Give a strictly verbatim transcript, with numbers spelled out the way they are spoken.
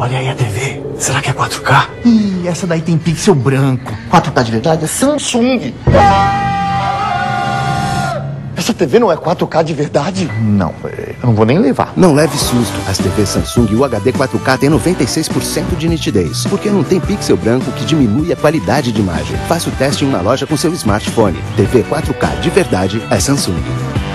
Olha aí a T V. Será que é quatro K? Ih, essa daí tem pixel branco. quatro K de verdade é Samsung. Essa T V não é quatro K de verdade? Não, eu não vou nem levar. Não leve susto. As T Vs Samsung e o H D quatro K têm noventa e seis por cento de nitidez, porque não tem pixel branco que diminui a qualidade de imagem. Faça o teste em uma loja com seu smartphone. T V quatro K de verdade é Samsung.